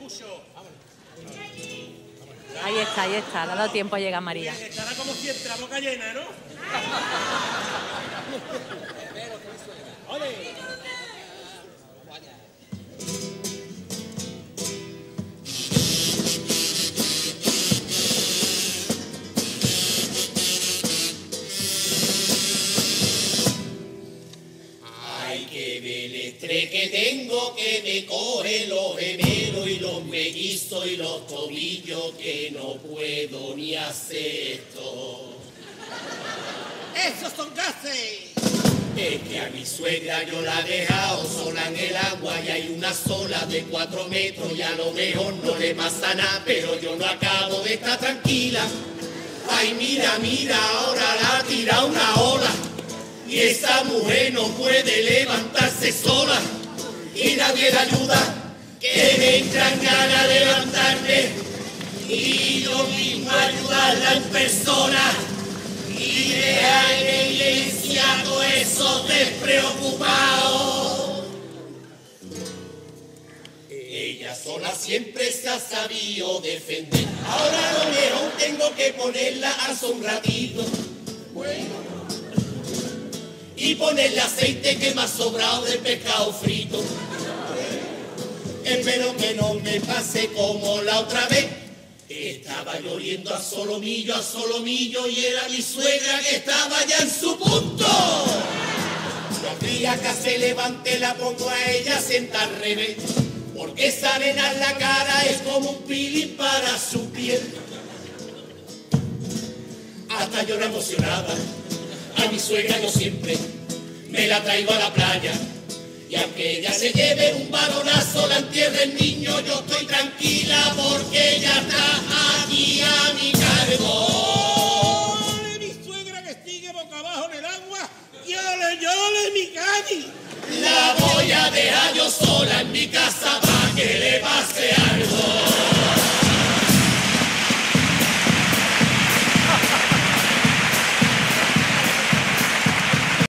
mucho. Ahí está, le ha dado tiempo a llegar María. Estará como siempre, a boca llena, ¿no? ¡Ole! Ay, qué belestre que tengo, que me coge los gemelos y los mellizos y los tobillos, que no puedo ni hacer esto. ¡Esos son gases! Es que a mi suegra yo la he dejado sola en el agua y hay una sola de 4 metros y a lo mejor no le pasa nada, pero yo no acabo de estar tranquila. Ay, mira, mira, ahora la tira una ola y esa mujer no puede levantarse sola y nadie la ayuda, que me entran ganas de levantarme y yo mismo ayudarla en persona. Y deja en iglesia a todos esos despreocupados. Ella sola siempre se ha sabido defender. Ahora a lo mejor tengo que ponerla a un ratito. Bueno. Y ponerle aceite que me ha sobrado de pescado frito. Espero que no me pase como la otra vez. Estaba yo oliendo a solomillo, y era mi suegra que estaba ya en su punto. Los días que se levante la pongo a ella sentada al revés, porque esa nena en la cara es como un pili para su piel. Hasta llora emocionada, a mi suegra yo siempre me la traigo a la playa. Y aunque ella se lleve un balonazo, la entierre el niño, yo estoy tranquila porque ella está aquí a mi cargo. ¡Ole, mi suegra que sigue boca abajo en el agua! ¡Yole, yole, mi cani! La voy a dejar yo sola en mi casa.